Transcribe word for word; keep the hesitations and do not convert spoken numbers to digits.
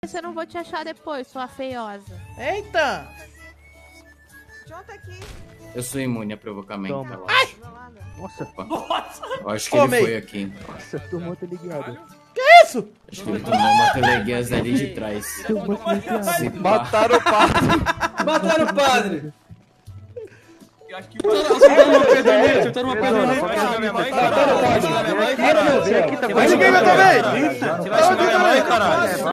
se eu não vou te achar depois, sua feiosa. Eita! Jota aqui. Eu sou imune a provocamento. Toma. Ai! Nossa, Eu acho que Come ele aí. foi aqui. nossa, tomou ligado. Que isso? Acho que ele tomou uma teleguias ali de trás. Tomou Se pá. Mataram o padre. Mataram o padre. Acertaram uma pedra nele, acertaram uma pedra nele. Mas ninguém vai também! Você vai xingar minha mãe, caralho?